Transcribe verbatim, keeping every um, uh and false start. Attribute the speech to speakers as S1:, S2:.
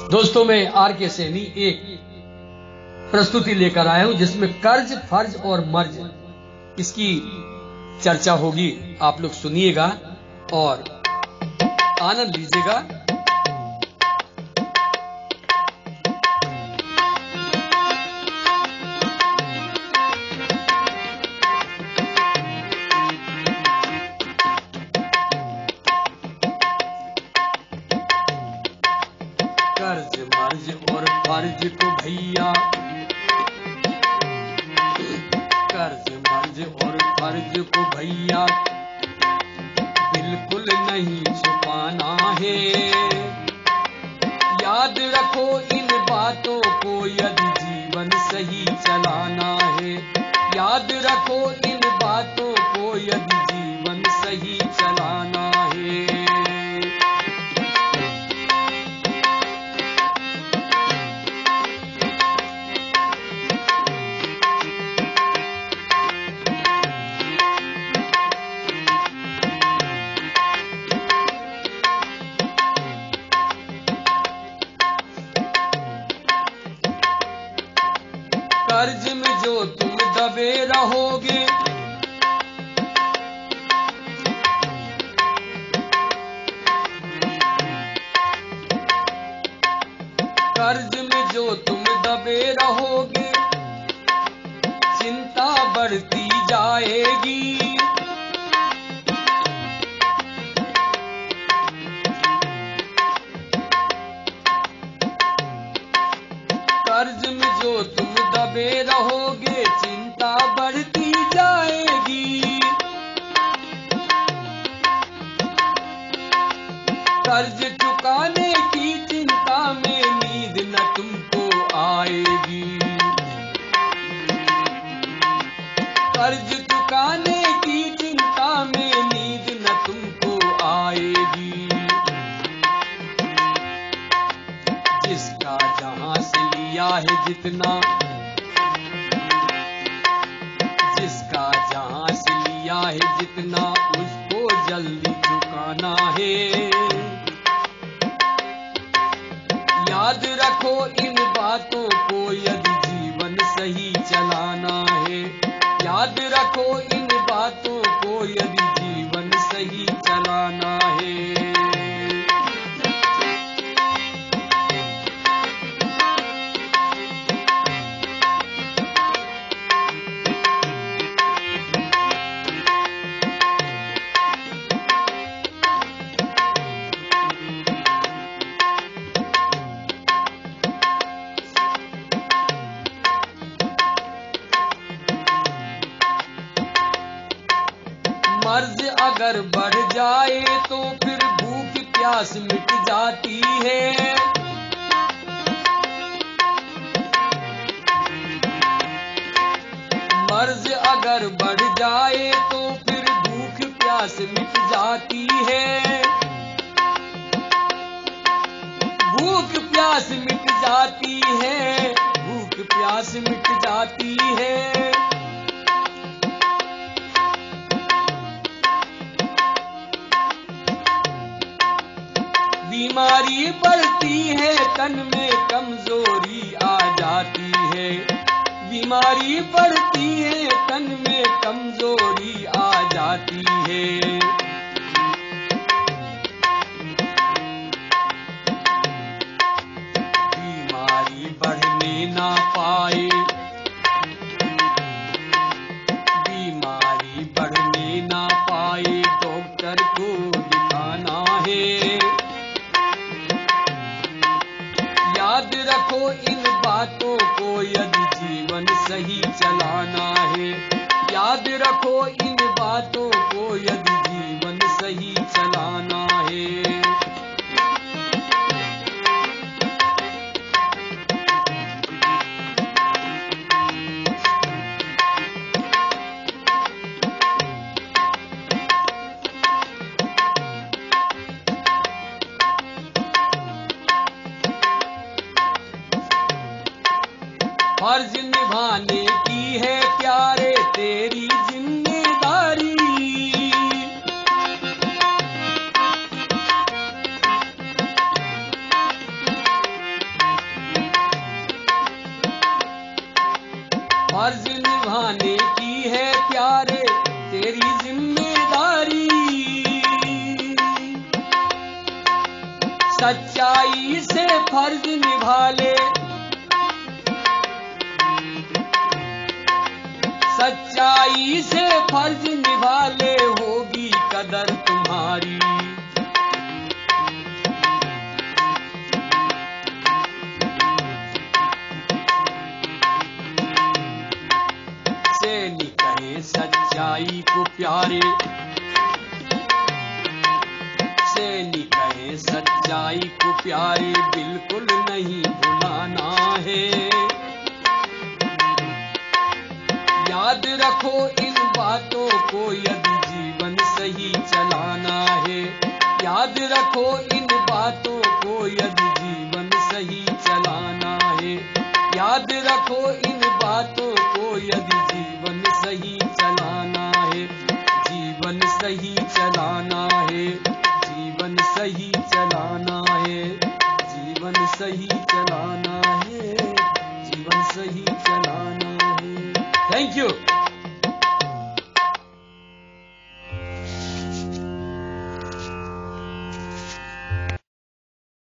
S1: दोस्तों मैं आर के सैनी एक प्रस्तुति लेकर आया हूं जिसमें कर्ज, फर्ज और मर्ज इसकी चर्चा होगी। आप लोग सुनिएगा और आनंद लीजिएगा। कर्ज, मर्ज और फर्ज को भैया, कर्ज, मर्ज और फर्ज को भैया बिल्कुल नहीं छुपाना है। याद रखो इन बातों को यदि जीवन सही चलाना है। याद रखो इन बातों को यदि जीवन सही चलाना है। कर्ज में जो तुम दबे रहोगे, कर्ज में जो तुम दबे रहोगे चिंता बढ़ती जाएगी। कर्ज में जो तुम दबे रहोगे चिंता बढ़ती जाएगी। कर्ज चुकाने की चिंता में नींद न तुमको आएगी। कर्ज चुकाने की चिंता में नींद न तुमको आएगी। जिसका जहां से लिया है जितना, जिसका जहां से लिया है जितना उसको जल्दी चुकाना है। याद रखो इन बातों को यदि जीवन सही चलाना है। याद रखो इन बातों को यदि जीवन सही चलाना है। मर्ज अगर बढ़ जाए तो फिर भूख प्यास मिट जाती है। मर्ज अगर बढ़ जाए तो फिर भूख प्यास मिट जाती है। भूख प्यास मिट जाती है, भूख प्यास मिट जाती है। बीमारी बढ़ती है, तन में कमजोरी आ जाती है। बीमारी बढ़ती है, तन में कमजोरी आ जाती है। बीमारी बढ़ने ना पाए, बीमारी बढ़ने ना पाए डॉक्टर को दिखाना है। याद रखो इन बातों को यदि जीवन सही चलाना है। याद रखो इन बातों को यदि जीवन सही चलाना है। फर्ज निभाने की है प्यारे तेरी जिम्मेदारी। फर्ज निभाने की है प्यारे तेरी जिम्मेदारी। सच्चाई से फर्ज निभा ले, सच्चाई से फर्ज निभा ले, होगी कदर तुम्हारी। सैनिक कहें सच्चाई को प्यारे, सैनिक कहें सच्चाई को प्यारे, बिल्कुल नहीं भुलाना है। याद रखो इन बातों को यदि जीवन सही चलाना है। याद रखो इन बातों को यदि